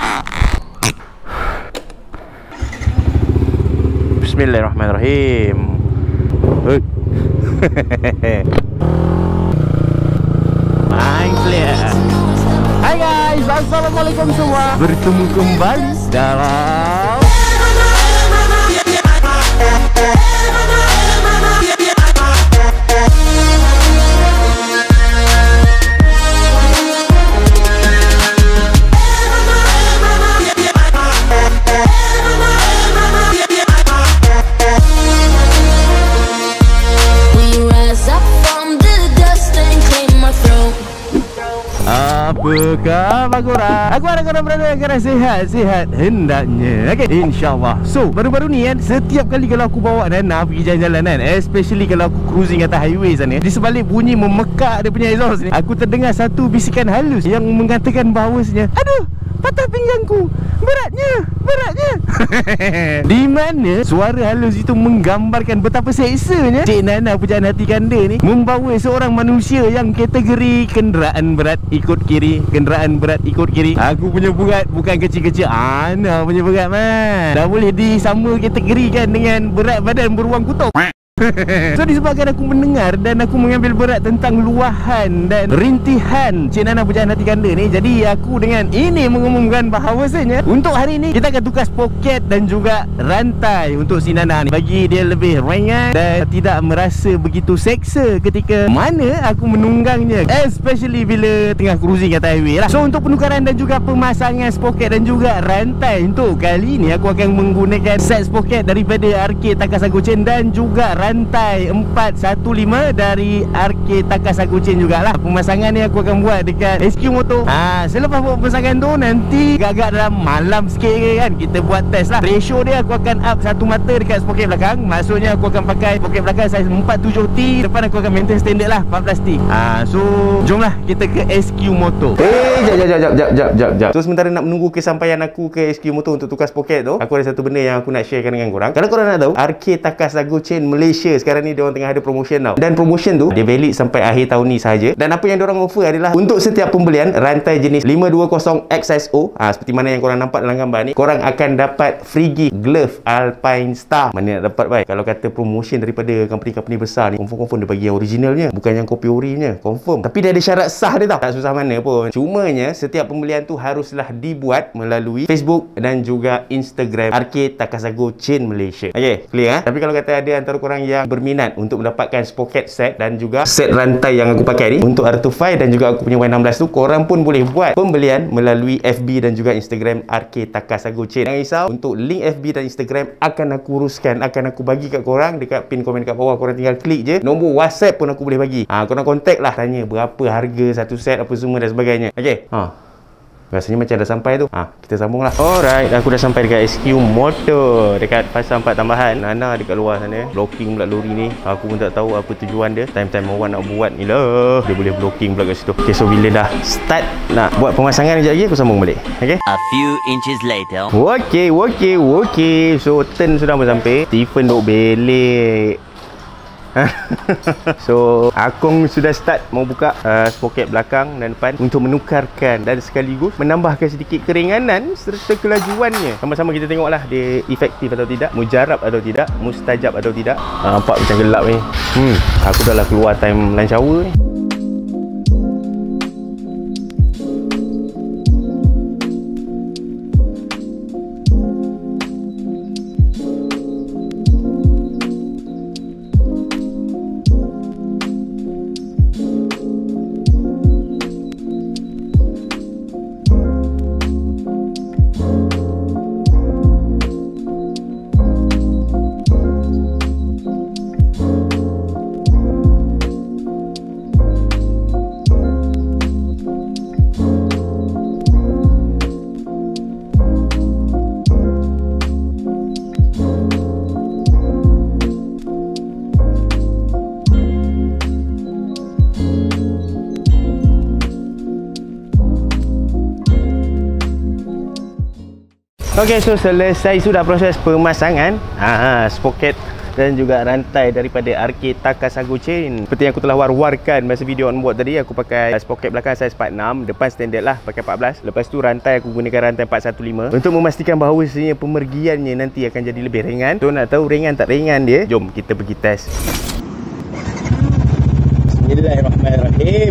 Bismillahirrahmanirrahim. Main clear. Hai guys, assalamualaikum semua. Bertemu kembali dalam apa khabar korang? Aku harap korang berada dalam sihat-sihat hendaknya. Okay, InsyaAllah. So, baru-baru ni kan, setiap kali kalau aku bawa Nana pergi jalan-jalan kan, especially kalau aku cruising atas highway sana, di sebalik bunyi memekak dia punya exhaust ni, aku terdengar satu bisikan halus yang mengatakan bahawasanya, aduh, patah pinggangku, beratnya. Di mana suara halus itu menggambarkan betapa seksanya Cik Nana pujaan hati ganda ni membawa seorang manusia yang kategori kenderaan berat ikut kiri, kenderaan berat ikut kiri. Aku punya berat bukan kecil-kecil, Ana punya berat man dah boleh disama kategorikan dengan berat badan beruang kutub. So disebabkan aku mendengar dan aku mengambil berat tentang luahan dan rintihan Cik Nana pujaan hati ganda ni, jadi aku dengan ini mengumumkan bahawasanya untuk hari ini kita akan tukar spoket dan juga rantai untuk si Nana ni, bagi dia lebih ringan dan tidak merasa begitu seksa ketika mana aku menunggangnya, especially bila tengah cruising atas highway lah. So untuk penukaran dan juga pemasangan spoket dan juga rantai, untuk kali ni aku akan menggunakan set spoket daripada Arcade Takasago Chain dan juga rantai 415 dari Arcade Takasago Chain jugalah. Pemasangan ni aku akan buat dekat SQ Motor. Selepas buat pemasangan tu, nanti agak-agak dalam malam sikit ke kan, kita buat test lah. Ratio dia aku akan up satu mata dekat spoket belakang. Maksudnya aku akan pakai spoket belakang saiz 47T, depan aku akan maintain standard lah 14T. So jomlah kita ke SQ Motor. Jap. So sementara nak menunggu kesampaian aku ke SQ Motor untuk tukar spoket tu, aku ada satu benda yang aku nak sharekan dengan korang. Kalau korang nak tahu, Arcade Takasago Chain Malaysia sekarang ni diorang tengah ada promotion tau. Dan promotion tu dia valid sampai akhir tahun ni sahaja. Dan apa yang diorang offer adalah untuk setiap pembelian rantai jenis 520 XSO, seperti mana yang korang nampak dalam gambar ni, korang akan dapat free gift glove Alpine Star. Mana nak dapat baik? Kalau kata promotion daripada company-company besar ni, confirm dia bagi yang originalnya, bukan yang kopi orinya, confirm. Tapi dia ada syarat sah dia tau. Tak susah mana pun. Cumanya setiap pembelian tu haruslah dibuat melalui Facebook dan juga Instagram Arcade Takasago Chain Malaysia. Okay, clear Tapi kalau kata ada antara korang yang berminat untuk mendapatkan spoket set dan juga set rantai yang aku pakai ni untuk R25 dan juga aku punya Y16 tu, korang pun boleh buat pembelian melalui FB dan juga Instagram Arcade Takasago Chain. Jangan risau, untuk link FB dan Instagram akan aku uruskan, akan aku bagi kat korang dekat pin komen kat bawah. Korang tinggal klik je. Nombor WhatsApp pun aku boleh bagi. Korang contact lah, tanya berapa harga satu set apa semua dan sebagainya. Okay, rasanya macam dah sampai tu. Kita sambung lah. Alright, aku dah sampai dekat SQ Motor, dekat Pasar 4 Tambahan. Nana dekat luar sana blocking pula lori ni. Aku pun tak tahu apa tujuan dia. Time-time orang nak buat ni lah, dia boleh blocking pula kat situ. Okay, so bila dah start nak buat pemasangan sekejap lagi, aku sambung balik. Okay, a few inches later. Okay. So turn sudah sampai. Stephen duk belik. So Akong sudah start mau buka spoket belakang dan depan untuk menukarkan dan sekaligus menambahkan sedikit keringanan serta kelajuannya. Sama-sama kita tengoklah dia efektif atau tidak, mujarab atau tidak, mustajab atau tidak. Nampak macam gelap ni. Aku dah lah keluar time lunch hour ni. Okay, so selesai sudah proses pemasangan spoket dan juga rantai daripada RK Takasago Chain. Seperti yang aku telah war-warkan masa video on board tadi, aku pakai sprocket belakang saiz 46, depan standard lah pakai 14. Lepas tu rantai aku gunakan rantai 415 untuk memastikan bahawa sebenarnya pemergiannya nanti akan jadi lebih ringan. So nak tahu ringan tak ringan dia, jom kita pergi test. Bismillahirrahmanirrahim.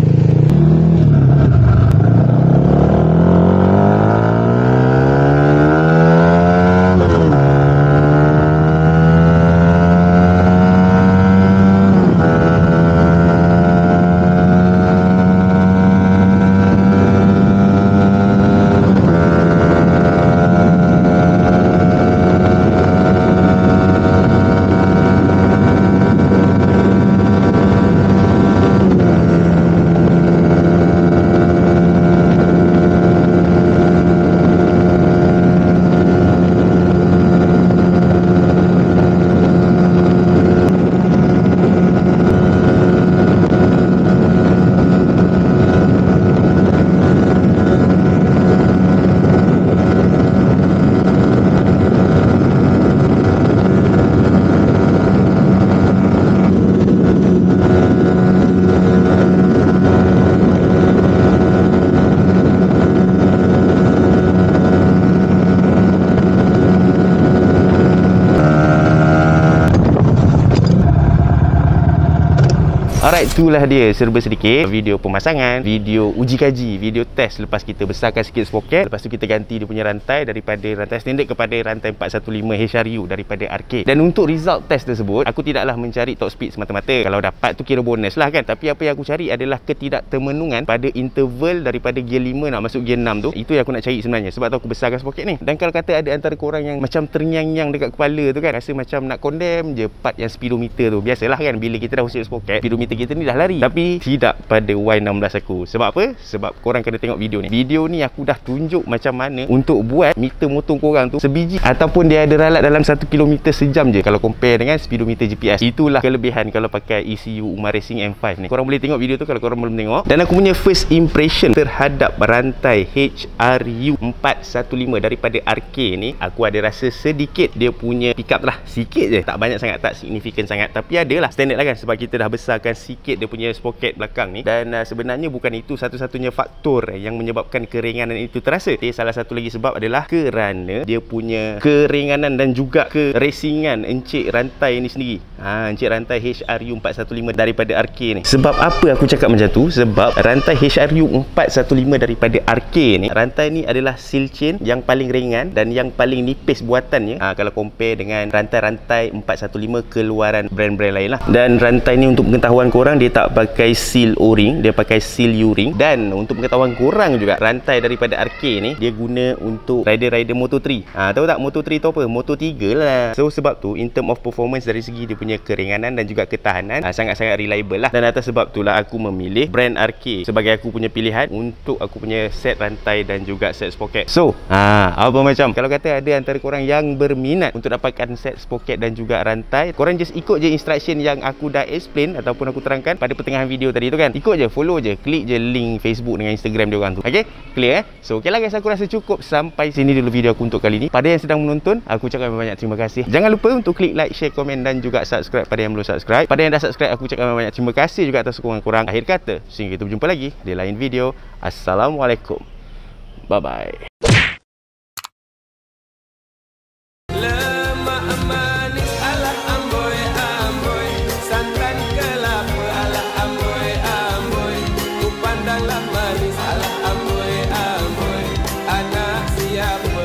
Alright, itulah dia serba sedikit video pemasangan, video uji kaji, video test lepas kita besarkan sikit sprocket. Lepas tu kita ganti dia punya rantai daripada rantai standard kepada rantai 415 HRU daripada RK. Dan untuk result test tersebut, aku tidaklah mencari top speed semata-mata. Kalau dapat tu kira bonus lah kan. Tapi apa yang aku cari adalah ketidaktermenungan pada interval daripada gear 5 nak masuk gear 6 tu. Itu yang aku nak cari sebenarnya. Sebab tu aku besarkan sprocket ni. Dan kalau kata ada antara korang yang macam ternyang-nyang dekat kepala tu kan, rasa macam nak condemn je part yang speedometer tu. Biasalah kan, bila kita dah usik sprocket, speedometer kita ni dah lari. Tapi tidak pada Y16 aku. Sebab apa? Sebab korang kena tengok video ni. Video ni aku dah tunjuk macam mana untuk buat meter motor korang tu sebiji ataupun dia ada ralat dalam 1 km sejam je kalau compare dengan speedometer GPS. Itulah kelebihan kalau pakai ECU Umar Racing M5 ni. Korang boleh tengok video tu kalau korang belum tengok. Dan aku punya first impression terhadap rantai HRU 415 daripada RK ni, aku ada rasa sedikit dia punya pick up lah. Sikit je. Tak banyak sangat, tak signifikan sangat. Tapi adalah standard lah kan, sebab kita dah besarkan sikit dia punya sprocket belakang ni. Dan sebenarnya bukan itu satu-satunya faktor yang menyebabkan keringanan itu terasa. Salah satu lagi sebab adalah kerana dia punya keringanan dan juga keracingan encik rantai ni sendiri. Encik rantai HRU 415 daripada RK ni. Sebab apa aku cakap macam tu? Sebab rantai HRU 415 daripada RK ni, rantai ni adalah seal chain yang paling ringan dan yang paling nipis buatannya kalau compare dengan rantai-rantai 415 keluaran brand-brand lain lah. Dan rantai ni untuk pengetahuan korang, dia tak pakai seal O-ring, dia pakai seal U-ring. Dan untuk pengetahuan korang juga, rantai daripada RK ni dia guna untuk rider-rider Moto3. Tahu tak Moto3 tu apa? Moto3 lah. So sebab tu in term of performance dari segi dia punya keringanan dan juga ketahanan sangat-sangat reliable lah. Dan atas sebab itulah aku memilih brand RK sebagai aku punya pilihan untuk aku punya set rantai dan juga set sprocket. So apa macam kalau kata ada antara korang yang berminat untuk dapatkan set sprocket dan juga rantai, korang just ikut je instruction yang aku dah explain ataupun aku terangkan pada pertengahan video tadi tu kan. Ikut je, follow je, klik je link Facebook dengan Instagram dia orang tu. Okay, clear So okay lah guys, aku rasa cukup sampai sini dulu video aku untuk kali ni. Pada yang sedang menonton, aku ucapkan banyak terima kasih. Jangan lupa untuk klik like, share, komen dan juga subscribe pada yang belum subscribe. Pada yang dah subscribe, aku ucapkan banyak terima kasih juga atas sokongan korang. Akhir kata, sehingga kita berjumpa lagi di lain video. Assalamualaikum. Bye bye. Manis ala amboy amboy, anak siap